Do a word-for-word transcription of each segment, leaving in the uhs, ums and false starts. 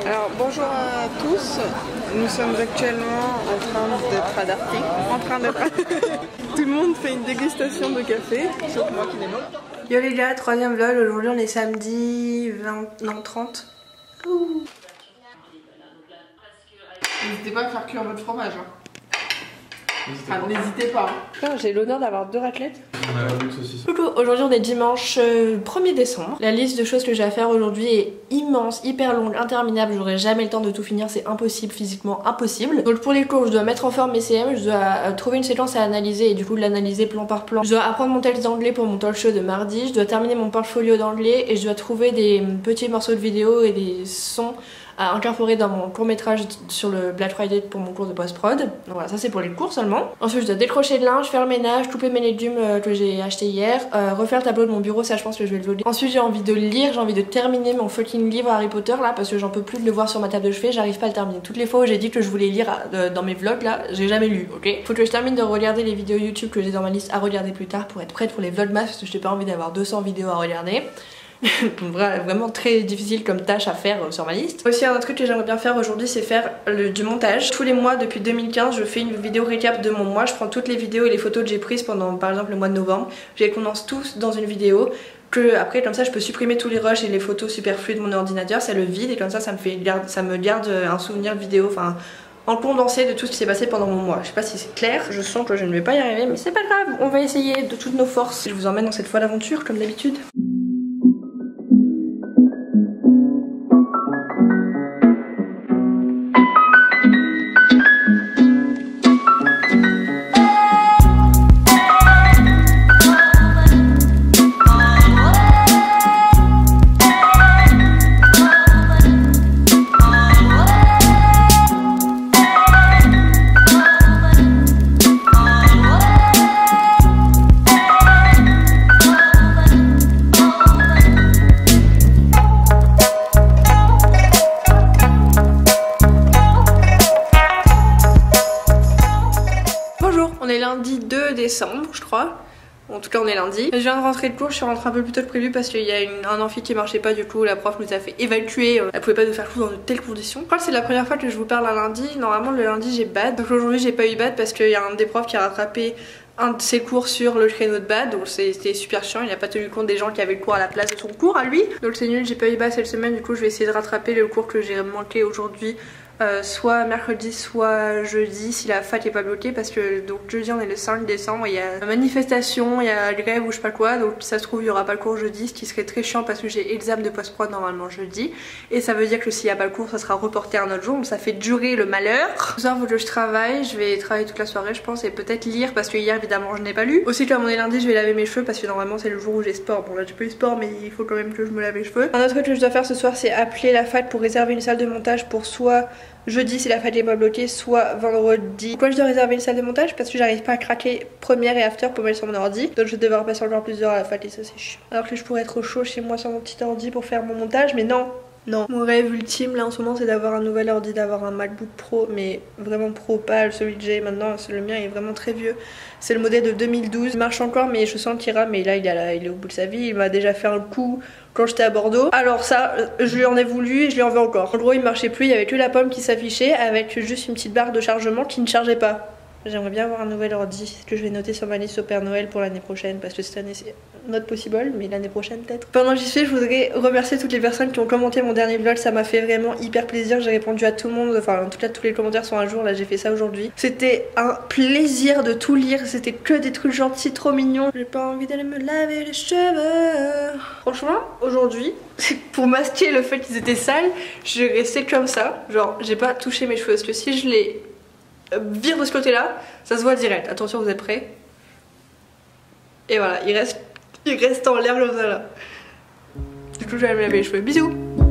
Alors bonjour à tous, nous sommes actuellement en train d'être adaptés, en train d'être tout le monde fait une dégustation de café, sauf moi qui n'ai pas. Yo les gars, troisième vlog, aujourd'hui on est samedi vingt, non trente. Ouh. N'hésitez pas à faire cuire votre fromage. Hein. Enfin, n'hésitez pas. Hein. J'ai l'honneur d'avoir deux raclettes. Coucou, aujourd'hui on est dimanche euh, premier décembre. La liste de choses que j'ai à faire aujourd'hui est immense, hyper longue, interminable. J'aurai jamais le temps de tout finir, c'est impossible, physiquement impossible. Donc pour les cours, je dois mettre en forme mes C M, je dois euh, trouver une séquence à analyser et du coup de l'analyser plan par plan. Je dois apprendre mon texte d'anglais pour mon talk show de mardi, je dois terminer mon portfolio d'anglais et je dois trouver des petits morceaux de vidéo et des sons à incorporer dans mon court métrage sur le Black Friday pour mon cours de post-prod. Donc voilà, ça c'est pour les cours seulement. Ensuite je dois décrocher le linge, faire le ménage, couper mes légumes euh, que j'ai acheté hier, euh, refaire le tableau de mon bureau, ça je pense que je vais le vlogger. Ensuite j'ai envie de lire, j'ai envie de terminer mon fucking livre Harry Potter là parce que j'en peux plus de le voir sur ma table de chevet, j'arrive pas à le terminer. Toutes les fois où j'ai dit que je voulais lire euh, dans mes vlogs là, j'ai jamais lu, ok. Faut que je termine de regarder les vidéos YouTube que j'ai dans ma liste à regarder plus tard pour être prête pour les vlogmas parce que j'ai pas envie d'avoir deux cents vidéos à regarder. Vraiment très difficile comme tâche à faire sur ma liste. Aussi un autre truc que j'aimerais bien faire aujourd'hui c'est faire le, du montage. Tous les mois depuis deux mille quinze je fais une vidéo récap de mon mois. Je prends toutes les vidéos et les photos que j'ai prises pendant par exemple le mois de novembre. Je les condense tous dans une vidéo. Que après comme ça je peux supprimer tous les rushs et les photos superflues de mon ordinateur. Ça le vide et comme ça ça me, fait, ça me garde un souvenir vidéo. Enfin en condensé de tout ce qui s'est passé pendant mon mois. Je sais pas si c'est clair, je sens que je ne vais pas y arriver mais c'est pas grave. On va essayer de toutes nos forces. Je vous emmène dans cette folle aventure comme d'habitude. On est lundi deux décembre je crois, en tout cas on est lundi. Je viens de rentrer de cours, je suis rentrée un peu plus tôt que prévu parce qu'il y a une, un amphi qui marchait pas, du coup la prof nous a fait évacuer, elle pouvait pas nous faire cours dans de telles conditions. Je crois que c'est la première fois que je vous parle un lundi, normalement le lundi j'ai B A D, donc aujourd'hui j'ai pas eu B A D parce qu'il y a un des profs qui a rattrapé un de ses cours sur le créneau de B A D, donc c'était super chiant, il n'a pas tenu compte des gens qui avaient le cours à la place de son cours à lui. Donc c'est nul, j'ai pas eu B A D cette semaine, du coup je vais essayer de rattraper le cours que j'ai manqué aujourd'hui. Euh, soit mercredi soit jeudi si la fac est pas bloquée parce que donc jeudi on est le cinq décembre, il y a une manifestation, il y a grève ou je sais pas quoi, donc ça se trouve il y aura pas le cours jeudi, ce qui serait très chiant parce que j'ai examen de post-prod normalement jeudi et ça veut dire que s'il y a pas le cours ça sera reporté un autre jour, donc ça fait durer le malheur. Ce soir faut que je travaille, je vais travailler toute la soirée je pense et peut-être lire parce que hier évidemment je n'ai pas lu. Aussi comme on est lundi je vais laver mes cheveux parce que normalement c'est le jour où j'ai sport, bon là j'ai pas eu sport mais il faut quand même que je me lave les cheveux. Un autre truc que je dois faire ce soir c'est appeler la fac pour réserver une salle de montage pour soit jeudi si la fac est pas bloquée, soit vendredi. Pourquoi je dois réserver une salle de montage? Parce que j'arrive pas à craquer première et after pour mettre sur mon ordi. Donc je vais devoir passer encore plus d'heures à la fac et ça c'est chiant. Alors que je pourrais être au chaud chez moi sur mon petit ordi pour faire mon montage, mais non. Non. Mon rêve ultime là en ce moment c'est d'avoir un nouvel ordi, d'avoir un MacBook Pro, mais vraiment pro, pas celui que j'ai maintenant, le mien est vraiment très vieux. C'est le modèle de deux mille douze, il marche encore mais je sens qu'il rame, mais là il, a la, il est au bout de sa vie, il m'a déjà fait un coup quand j'étais à Bordeaux. Alors ça, je lui en ai voulu et je lui en veux encore. En gros il marchait plus, il y avait que la pomme qui s'affichait avec juste une petite barre de chargement qui ne chargeait pas. J'aimerais bien avoir un nouvel ordi que je vais noter sur ma liste au Père Noël pour l'année prochaine parce que cette année c'est not possible mais l'année prochaine peut-être. Pendant que j'y suis je voudrais remercier toutes les personnes qui ont commenté mon dernier vlog, ça m'a fait vraiment hyper plaisir, j'ai répondu à tout le monde, enfin en tout cas tous les commentaires sont à jour, là j'ai fait ça aujourd'hui. C'était un plaisir de tout lire, c'était que des trucs gentils, trop mignons. J'ai pas envie d'aller me laver les cheveux. Franchement aujourd'hui, pour masquer le fait qu'ils étaient sales, je vais rester comme ça, genre j'ai pas touché mes cheveux parce que si je les vire de ce côté là, ça se voit direct. Attention, vous êtes prêts? Et voilà, il reste, il reste en l'air comme ça là. Du coup je vais aller me laver les cheveux. Bisous.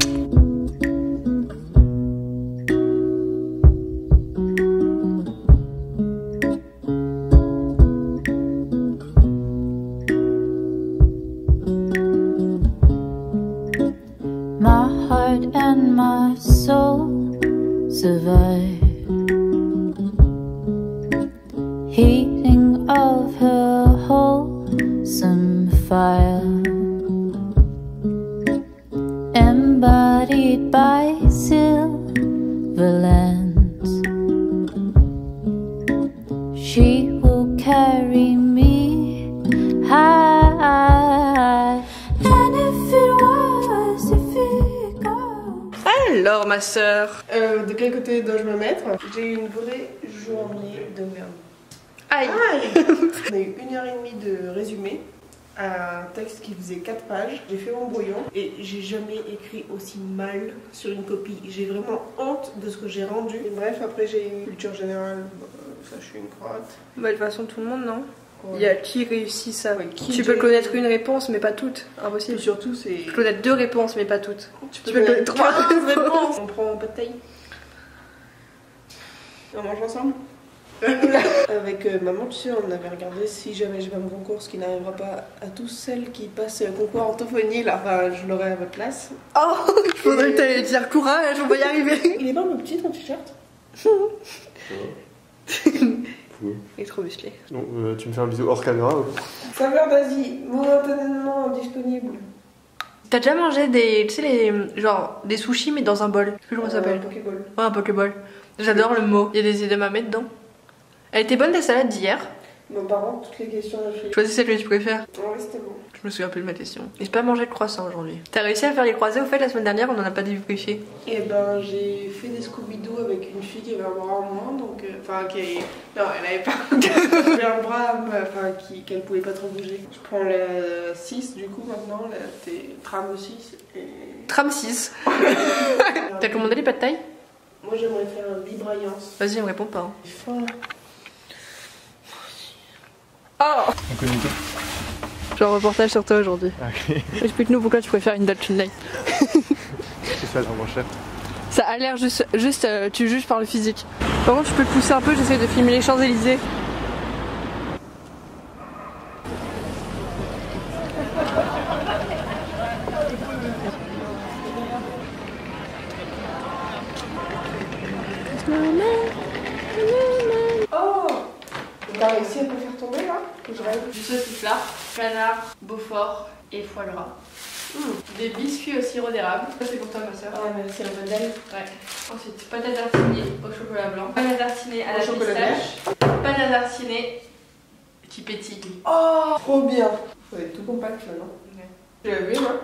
My heart and my soul survive. Heating of her wholesome fire, embodied by silver never lands. She will carry me high. And if it was, if it goes. Alors ma soeur, Euh, de quel côté dois-je me mettre? J'ai eu une vraie journée de merde. aïe, Aïe. On a eu une heure et demie de résumé. Un texte qui faisait quatre pages. J'ai fait mon brouillon et j'ai jamais écrit aussi mal sur une copie. J'ai vraiment honte de ce que j'ai rendu. Et bref, après j'ai eu culture générale. Bah, ça, je suis une crotte. bah de toute façon tout le monde non. Ouais. Il y a qui réussit ça. Ouais, qui Tu peux j'ai- connaître une réponse mais pas toutes, Et impossible. surtout, c'est. Tu peux connaître deux réponses mais pas toutes. Tu peux connaître trois réponses. On prend pas de taille. On mange ensemble. Avec euh, maman, tu sais, on avait regardé Si jamais j'ai pas mon concours, ce qui n'arrivera pas à tous celles qui passent le concours orthophonie, là, enfin, je l'aurai à votre place. Oh, je voudrais que t'allais dire courage, on va y arriver. Il est pas mon petit ton t-shirt? Il est trop musclé. Donc, euh, tu me fais un bisou hors caméra ou... Saveur d'Asie, momentanément disponible. T'as déjà mangé des, tu sais les, genre des sushis mais dans un bol. Je sais plus comment ça s'appelle. Euh, Pokéball. Ouais, un pokéball. J'adore le mot. Il y a des edamame dedans. Elle était bonne la salade d'hier. Mes parents, toutes les questions de filles. Choisis celle que tu préfères. Ouais, c'était bon. Je me souviens plus de ma question. Et j'ai pas mangé de croissant aujourd'hui. T'as réussi à faire les croisés au fait la semaine dernière, on en a pas débriefé. Et ben, j'ai fait des Scooby-Doo avec une fille qui avait un bras en moins, donc. euh, Enfin, qui. Non, elle avait pas. Elle avait un bras, enfin, qui- qu'elle pouvait pas trop bouger. Je prends la six du coup maintenant, la t'es tram six. Et. Tram six. T'as commandé les pâtes de taille? Moi, j'aimerais faire un bibraillance. Vas-y, elle me répond pas. Hein. Fin. Oh, On connaît tout. j'ai un reportage sur toi aujourd'hui. Ok. Explique-nous pourquoi tu préfères une Dutch Night. C'est ça la moins chère. Ça a l'air juste, juste euh, tu juges par le physique. Par contre, tu peux te pousser un peu, j'essaie de filmer les Champs-Élysées. Oh! T'as réussi à me faire tomber là? Que je rêve. Du sauciflard, canard, beaufort et foie gras. Mmh. Des biscuits au sirop d'érable. Ça c'est pour toi ma soeur. Ah, merci, un modèle. Ouais. Ensuite, pâte à tartiner au chocolat blanc. Pâte à tartiner à Au la chocolat pistache. Pâte à tartiner qui pétille. Oh! Trop bien! Faut être tout compact là, non? Ouais. Tu l'as vu, moi?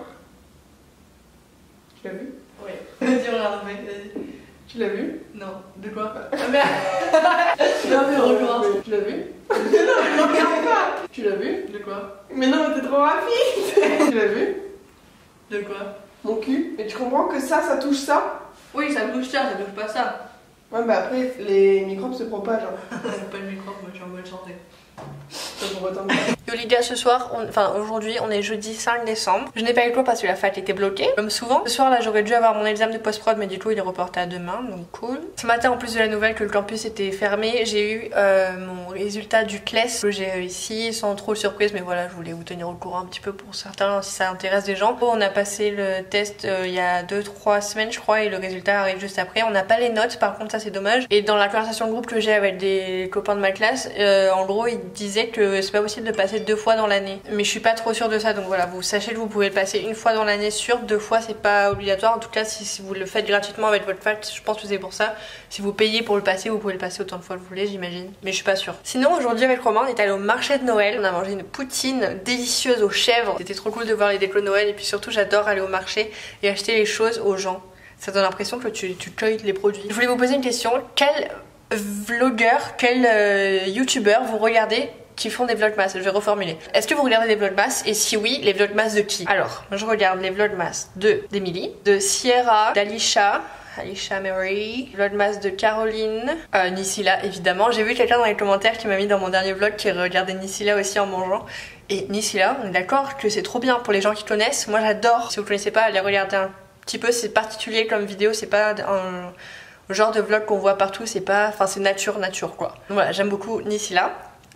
Tu l'as vu? Ouais. Vas-y, regarde, mec, vas-y. Tu l'as vu? Non. De quoi? Ah merde. Non, mais recommence. Tu l'as vu? Non, mais regarde pas! Tu l'as vu? De quoi? Mais non, mais t'es trop rapide! Tu l'as vu? De quoi? Mon cul. Mais tu comprends que ça, ça touche ça? Oui, ça bouge ça, ça bouge pas ça. Ouais, bah après, les microbes se propagent. Hein. Pas le micro, moi je suis en bonne santé. Ça pour autant. Yo les gars, ce soir, on- enfin aujourd'hui on est jeudi cinq décembre. Je n'ai pas eu le cours parce que la fac était bloquée, comme souvent. Ce soir là j'aurais dû avoir mon examen de post-prod mais du coup il est reporté à demain, donc cool. Ce matin en plus de la nouvelle que le campus était fermé, j'ai eu euh, mon résultat du C L E S que j'ai réussi sans trop de surprise, mais voilà je voulais vous tenir au courant un petit peu pour certains si ça intéresse des gens. On a passé le test euh, il y a deux trois semaines je crois et le résultat arrive juste après. On n'a pas les notes par contre, ça c'est dommage. Et dans la conversation de groupe que j'ai avec des copains de ma classe, euh, en gros ils disaient que c'est pas possible de passer deux fois dans l'année, mais je suis pas trop sûre de ça, donc voilà, vous sachez que vous pouvez le passer une fois dans l'année sûr, deux fois c'est pas obligatoire. En tout cas si, si vous le faites gratuitement avec votre fac, je pense que c'est pour ça. Si vous payez pour le passer, vous pouvez le passer autant de fois que vous voulez, j'imagine, mais je suis pas sûre. Sinon aujourd'hui avec Romain on est allé au marché de Noël, on a mangé une poutine délicieuse aux chèvres, c'était trop cool de voir les décos de Noël. Et puis surtout j'adore aller au marché et acheter les choses aux gens, ça donne l'impression que tu, tu cueilles les produits. Je voulais vous poser une question, quel vlogueur, quel euh, youtubeur vous regardez qui font des vlogmas? Je vais reformuler. Est-ce que vous regardez des vlogmas? Et si oui, les vlogmas de qui? Alors, je regarde les vlogmas de d'Emily, de Sierra, d'Alisha, Alicia Mary, vlogmas de Caroline, euh, Nisila évidemment. J'ai vu quelqu'un dans les commentaires qui m'a mis dans mon dernier vlog qui regardait Nisila aussi en mangeant. Et Nisila, on est d'accord que c'est trop bien pour les gens qui connaissent. Moi j'adore. Si vous connaissez pas, allez regarder un petit peu. C'est particulier comme vidéo, c'est pas un genre de vlog qu'on voit partout. C'est pas, enfin c'est nature nature quoi. Donc voilà, j'aime beaucoup Nisila.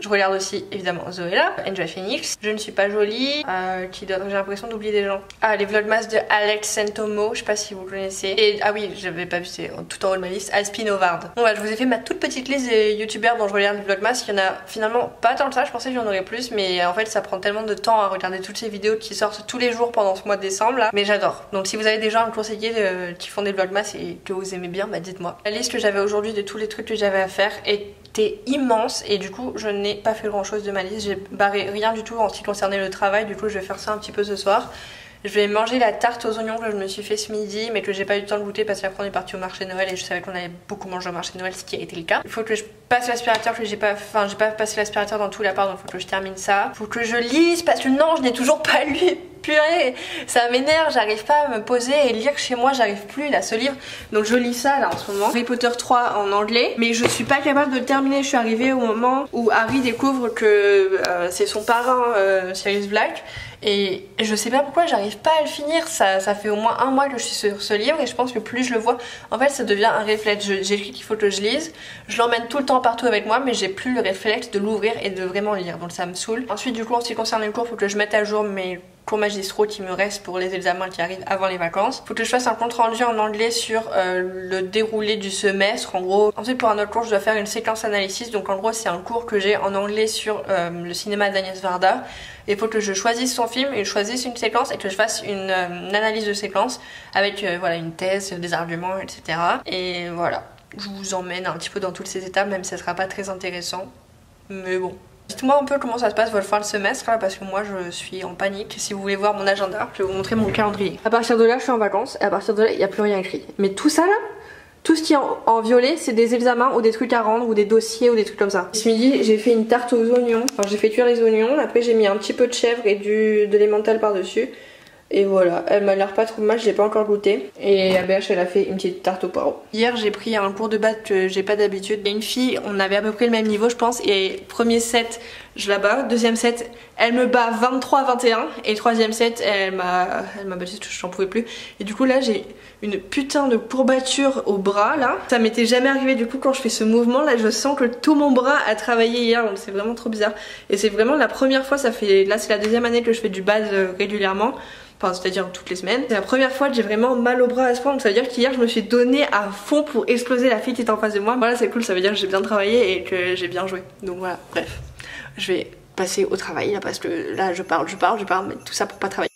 Je regarde aussi évidemment Zoella, Enjoy Phoenix, Je ne suis pas jolie, euh, qui d'autre, j'ai l'impression d'oublier des gens. Ah, les vlogmas de Alex Santomo, je sais pas si vous connaissez. Et ah oui, j'avais pas vu, c'est tout en haut de ma liste, Aspin Ovard. Bon voilà, je vous ai fait ma toute petite liste des youtubeurs dont je regarde les vlogmas. Il y en a finalement pas tant que ça, je pensais qu'il y en aurait plus, mais en fait ça prend tellement de temps à regarder toutes ces vidéos qui sortent tous les jours pendant ce mois de décembre là. Mais j'adore. Donc si vous avez des gens à me conseiller de, qui font des vlogmas et que vous aimez bien, bah dites-moi. La liste que j'avais aujourd'hui de tous les trucs que j'avais à faire était immense et du coup je n'ai pas fait grand chose de ma liste. J'ai barré rien du tout en ce qui concernait le travail, du coup je vais faire ça un petit peu ce soir. Je vais manger la tarte aux oignons que je me suis fait ce midi mais que j'ai pas eu le temps de goûter parce qu'après on est parti au marché de Noël et je savais qu'on allait beaucoup manger au marché de Noël, ce qui a été le cas. Il faut que je passe l'aspirateur, que j'ai pas, enfin j'ai pas passé l'aspirateur dans tout l'appart, donc il faut que je termine ça. Il faut que je lise parce que non, je n'ai toujours pas lu. Purée, ça m'énerve, j'arrive pas à me poser et lire chez moi, j'arrive plus là, ce livre. Donc je lis ça là en ce moment, Harry Potter trois en anglais, mais je suis pas capable de le terminer. Je suis arrivée au moment où Harry découvre que euh, c'est son parrain euh, Sirius Black. Et je sais pas pourquoi j'arrive pas à le finir, ça, ça fait au moins un mois que je suis sur ce livre et je pense que plus je le vois, en fait ça devient un réflexe. J'ai écrit qu'il faut que je lise, je l'emmène tout le temps partout avec moi mais j'ai plus le réflexe de l'ouvrir et de vraiment lire, donc ça me saoule. Ensuite du coup en ce qui concerne les cours, il faut que je mette à jour mes cours magistraux qui me restent pour les examens qui arrivent avant les vacances. Faut que je fasse un compte rendu en anglais sur euh, le déroulé du semestre en gros. Ensuite pour un autre cours je dois faire une séquence analysis, donc en gros c'est un cours que j'ai en anglais sur euh, le cinéma d'Agnès Varda. Il faut que je choisisse son film et je choisisse une séquence et que je fasse une, euh, une analyse de séquence avec euh, voilà, une thèse, des arguments, et cetera. Et voilà, je vous emmène un petit peu dans toutes ces étapes, même si ça sera pas très intéressant. Mais bon. Dites-moi un peu comment ça se passe votre fin de semestre là, parce que moi je suis en panique. Si vous voulez voir mon agenda, je vais vous montrer mon calendrier. À partir de là je suis en vacances et à partir de là il n'y a plus rien écrit. Mais tout ça là, tout ce qui est en, en violet, c'est des examens ou des trucs à rendre ou des dossiers ou des trucs comme ça. Ce midi, j'ai fait une tarte aux oignons. Enfin, j'ai fait cuire les oignons. Après, j'ai mis un petit peu de chèvre et du, de l'emmental par-dessus. Et voilà, elle m'a l'air pas trop mal, je l'ai pas encore goûté. Et A B H, elle a fait une petite tarte au poireau. Hier, j'ai pris un cours de batte que j'ai pas d'habitude. Il y a une fille, on avait à peu près le même niveau, je pense. Et premier set, je la bats. Deuxième set, elle me bat vingt-trois à vingt et un. Et troisième set, elle m'a elle m'a battu, j'en pouvais plus. Et du coup, là, j'ai une putain de courbature au bras, là. Ça m'était jamais arrivé, du coup, quand je fais ce mouvement, là, je sens que tout mon bras a travaillé hier. Donc, c'est vraiment trop bizarre. Et c'est vraiment la première fois, ça fait. Là, c'est la deuxième année que je fais du base régulièrement. Enfin, c'est-à-dire toutes les semaines. C'est la première fois que j'ai vraiment mal au bras à ce point, donc ça veut dire qu'hier je me suis donné à fond pour exploser la fille qui était en face de moi. Voilà, c'est cool, ça veut dire que j'ai bien travaillé et que j'ai bien joué. Donc voilà, bref, je vais passer au travail là parce que là je parle, je parle, je parle, mais tout ça pour pas travailler.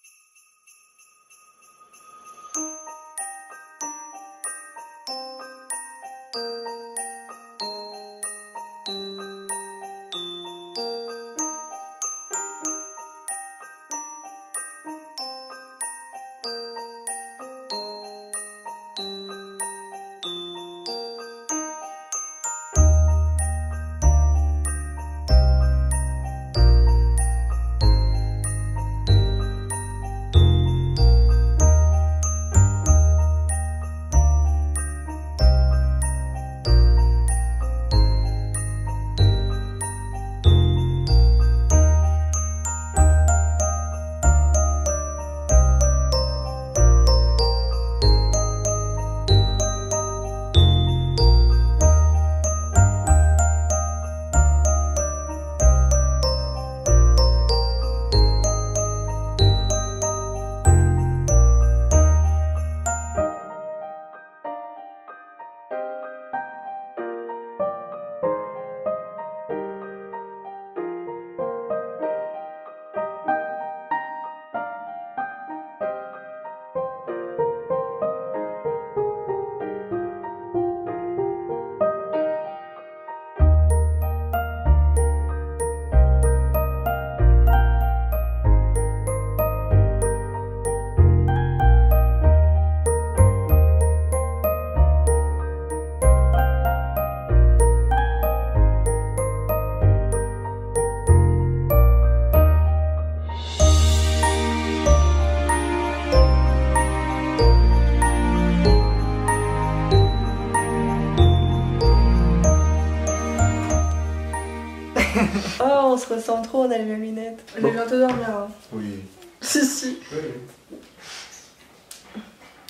Oh, on se ressemble trop, on a les mêmes lunettes. Je vais bientôt dormir. Hein. Oui. Si, si. Oui.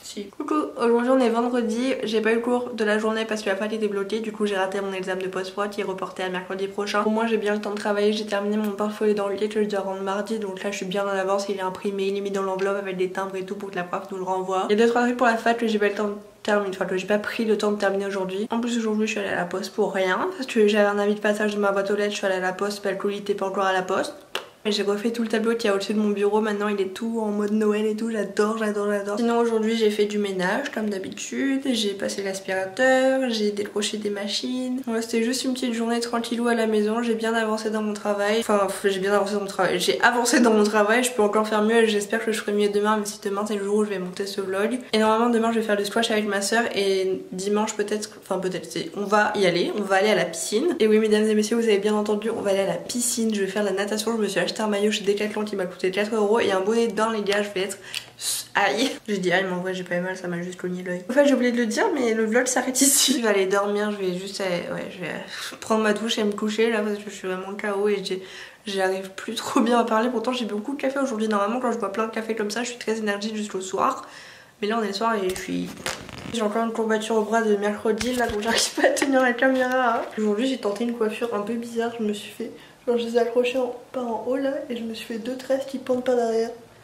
Si. Coucou, aujourd'hui on est vendredi, j'ai pas eu cours de la journée parce que la fac était bloquée, du coup j'ai raté mon examen de post-prod qui est reporté à mercredi prochain. Au moins j'ai bien le temps de travailler, j'ai terminé mon portfolio dans le lit que je dois rendre mardi, donc là je suis bien en avance, il est imprimé, il est mis dans l'enveloppe avec des timbres et tout pour que la prof nous le renvoie. Il y a deux trois trucs pour la fac que j'ai pas le temps de terminer, enfin que j'ai pas pris le temps de terminer aujourd'hui. En plus aujourd'hui je suis allée à la poste pour rien, parce que j'avais un avis de passage de ma boîte aux lettres, je suis allée à la poste, bah, le colis était pas encore à la poste. Et j'ai refait tout le tableau qui est au-dessus de mon bureau, maintenant il est tout en mode Noël et tout, j'adore, j'adore, j'adore. Sinon aujourd'hui j'ai fait du ménage comme d'habitude, j'ai passé l'aspirateur, j'ai décroché des machines. Ouais, c'était juste une petite journée tranquillou à la maison, j'ai bien avancé dans mon travail. Enfin j'ai bien avancé dans mon travail, j'ai avancé dans mon travail, je peux encore faire mieux et j'espère que je ferai mieux demain, mais si demain c'est le jour où je vais monter ce vlog. Et normalement demain je vais faire le squash avec ma soeur et dimanche peut-être, enfin peut-être, on va y aller, on va aller à la piscine. Et oui mesdames et messieurs, vous avez bien entendu, on va aller à la piscine, je vais faire la natation, je me suis acheté un maillot chez Decathlon qui m'a coûté quatre euros et un bonnet de bain les gars, je vais être aïe. J'ai dit aïe mais en vrai j'ai pas eu mal, ça m'a juste cogné l'œil. En fait j'ai oublié de le dire mais le vlog s'arrête ici. Je vais aller dormir, je vais juste euh, ouais, je vais prendre ma douche et me coucher là parce que je suis vraiment K O et j'arrive plus trop bien à parler. Pourtant j'ai bu beaucoup de café aujourd'hui, normalement quand je bois plein de café comme ça je suis très énergique jusqu'au soir. Mais là on est le soir et je suis... J'ai encore une courbature au bras de mercredi là donc j'arrive pas à tenir la caméra hein. Aujourd'hui j'ai tenté une coiffure un peu bizarre, je me suis fait... Genre je les ai accrochés en, par en haut là et je me suis fait deux tresses qui pendent pas derrière.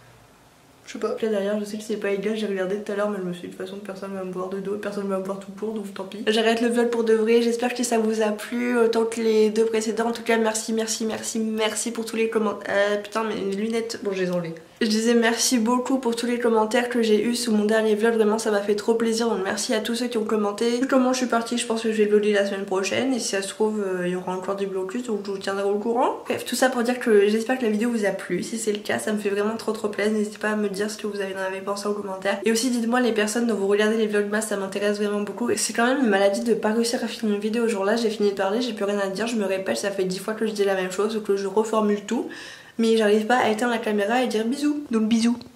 Je sais pas. Là derrière je sais que c'est pas égal, j'ai regardé tout à l'heure mais je me suis dit de toute façon personne va me voir de dos, personne va me voir tout court donc tant pis. J'arrête le vlog pour de vrai, j'espère que ça vous a plu autant que les deux précédents. En tout cas merci, merci, merci, merci pour tous les commentaires. Euh, putain mais les lunettes, bon je les ai enlevées. Je disais merci beaucoup pour tous les commentaires que j'ai eu sous mon dernier vlog, vraiment ça m'a fait trop plaisir donc merci à tous ceux qui ont commenté. Vu comment je suis partie, je pense que je vais vlogger la semaine prochaine et si ça se trouve euh, il y aura encore des blocus donc je vous tiendrai au courant. Bref, tout ça pour dire que j'espère que la vidéo vous a plu, si c'est le cas ça me fait vraiment trop trop plaisir, n'hésitez pas à me dire ce que vous avez, en avez pensé en commentaire. Et aussi dites-moi les personnes dont vous regardez les vlogmas, ça m'intéresse vraiment beaucoup et c'est quand même une maladie de pas réussir à finir une vidéo au jour là, j'ai fini de parler, j'ai plus rien à dire, je me répète, ça fait dix fois que je dis la même chose ou que je reformule tout. Mais j'arrive pas à éteindre la caméra et dire bisous. Donc bisous.